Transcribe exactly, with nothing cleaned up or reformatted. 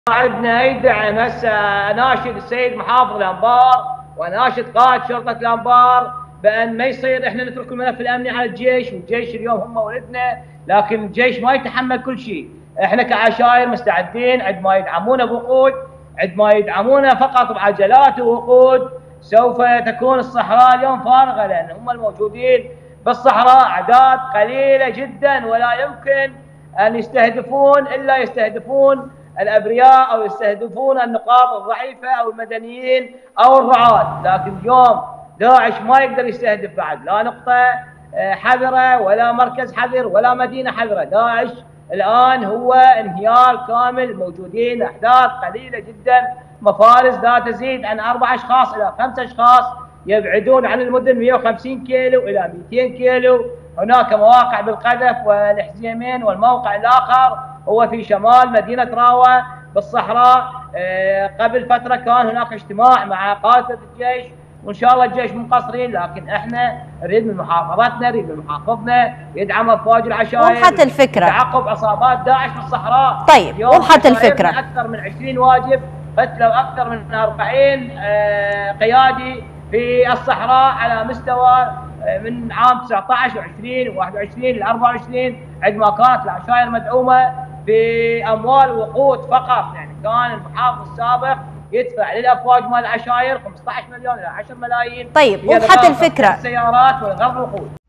عندنا يدعم هسه اناشد السيد محافظ الانبار واناشد قائد شرطه الانبار بان ما يصير احنا نترك الملف الامني على الجيش، والجيش اليوم هم ولدنا، لكن الجيش ما يتحمل كل شيء. احنا كعشائر مستعدين عندما يدعمونا بوقود، عندما يدعمونا فقط بعجلات ووقود، سوف تكون الصحراء اليوم فارغه، لان هم الموجودين بالصحراء اعداد قليله جدا، ولا يمكن ان يستهدفون الا يستهدفون الابرياء او يستهدفون النقاط الضعيفه او المدنيين او الرعاة، لكن اليوم داعش ما يقدر يستهدف بعد لا نقطه حذره ولا مركز حذر ولا مدينه حذره. داعش الان هو انهيار كامل، موجودين احداث قليله جدا، مفارز لا تزيد عن اربع اشخاص الى خمس اشخاص يبعدون عن المدن مئة وخمسين كيلو الى مئتين كيلو. هناك مواقع بالقذف والحزيمين، والموقع الاخر هو في شمال مدينه راوه بالصحراء. قبل فتره كان هناك اجتماع مع قاده الجيش، وان شاء الله الجيش منقصرين، لكن احنا نريد من محافظتنا، نريد من محافظنا يدعم افواج العشائر. وضحت الفكره. تعقب عصابات داعش بالصحراء. طيب وضحت الفكره. اكثر من عشرين واجب، قتلوا اكثر من أربعين قيادي في الصحراء على مستوى من عام تسعة عشر وعشرين وواحد وعشرين ل أربعة وعشرين، عندما كانت العشائر مدعومه باموال وقود فقط. يعني كان المحافظ السابق يدفع للافواج مال العشائر خمسة عشر مليون الى عشرة ملايين. طيب وضحت الفكره. السيارات والغرض وقود.